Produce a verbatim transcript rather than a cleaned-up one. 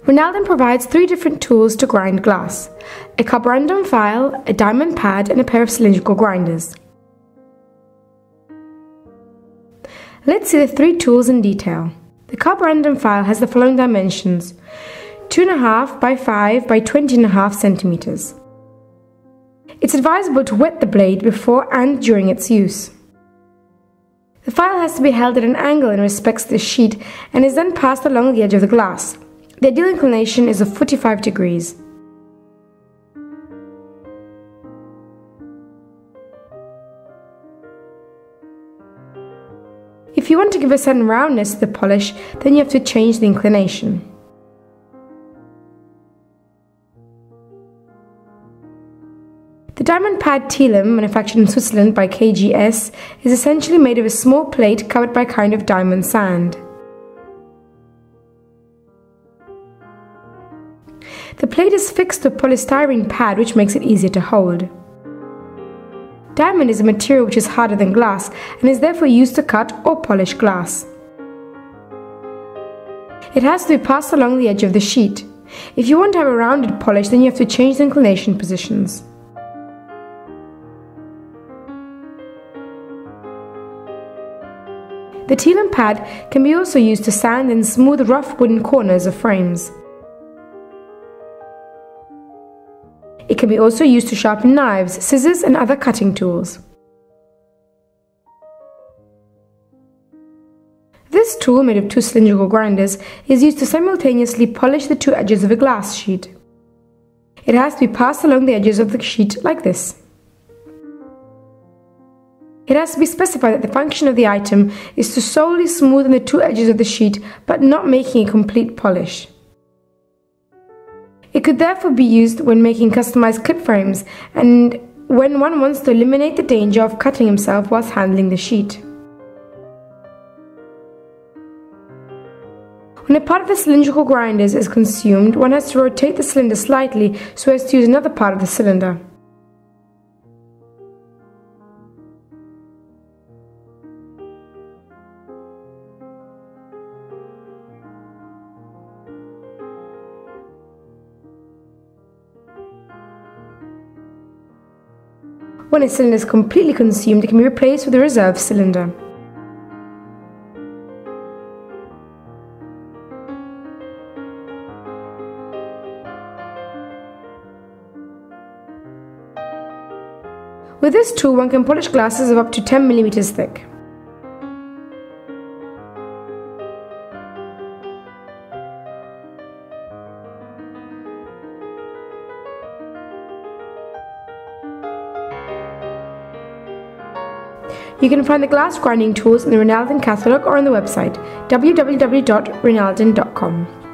Rinaldin provides three different tools to grind glass: a carborundum file, a diamond pad, and a pair of cylindrical grinders. Let's see the three tools in detail. The carborundum file has the following dimensions: two point five by five by twenty point five centimeters. It's advisable to wet the blade before and during its use. The file has to be held at an angle in respect to the sheet and is then passed along the edge of the glass. The ideal inclination is of forty-five degrees. If you want to give a certain roundness to the polish, then you have to change the inclination. The diamond pad Telum, manufactured in Switzerland by K G S, is essentially made of a small plate covered by a kind of diamond sand. The plate is fixed to a polystyrene pad, which makes it easier to hold. Diamond is a material which is harder than glass and is therefore used to cut or polish glass. It has to be passed along the edge of the sheet. If you want to have a rounded polish, then you have to change the inclination positions. The Telum pad can be also used to sand and smooth rough wooden corners of frames. It can be also used to sharpen knives, scissors, and other cutting tools. This tool, made of two cylindrical grinders, is used to simultaneously polish the two edges of a glass sheet. It has to be passed along the edges of the sheet like this. It has to be specified that the function of the item is to solely smoothen the two edges of the sheet, but not making a complete polish. It could therefore be used when making customized clip frames and when one wants to eliminate the danger of cutting himself whilst handling the sheet. When a part of the cylindrical grinders is consumed, one has to rotate the cylinder slightly so as to use another part of the cylinder. When a cylinder is completely consumed, it can be replaced with a reserve cylinder. With this tool, one can polish glasses of up to ten millimeters thick. You can find the glass grinding tools in the Rinaldin catalogue or on the website w w w dot rinaldin dot com.